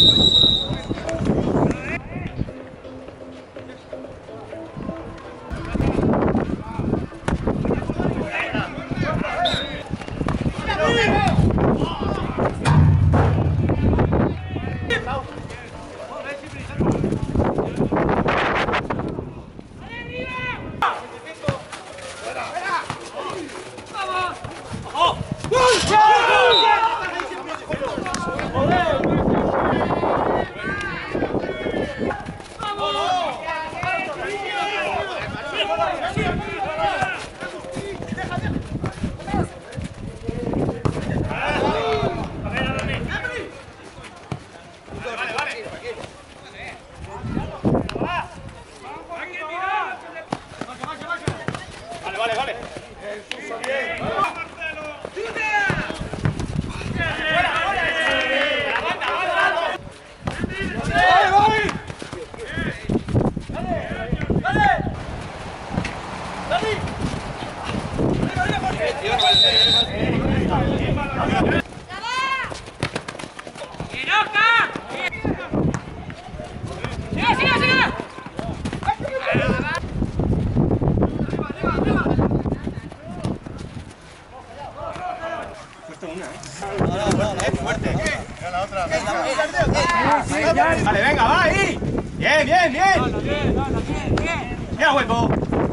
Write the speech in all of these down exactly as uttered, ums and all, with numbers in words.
Vale, venga, va ahí. Bien, bien, bien. Mira, huevo.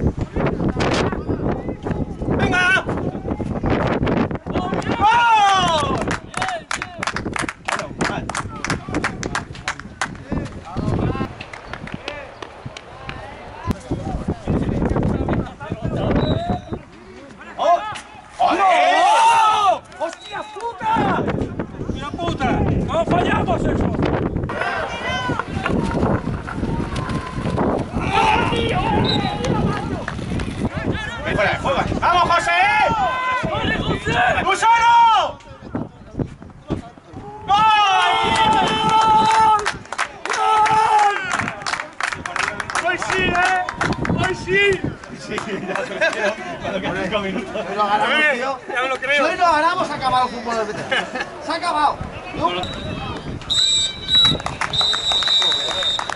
Venga. ¡Oh! ¡Oh! ¡Oh! ¡Hostia puta! ¡Hostia puta! ¡No fallamos eso! ¡Fuera de juego! ¡Vamos, José! ¡Vale, José! ¡Tú solo! ¡Gol! ¡Gol! ¡Hoy sí, eh! ¡Hoy sí! Sí, ya lo creo. Cuando quedan cinco minutos. Hoy lo ganamos, tío. Ya me lo creo. Si hoy lo ganamos, se ha acabado el fútbol del B T V. Se ha acabado. ¿No?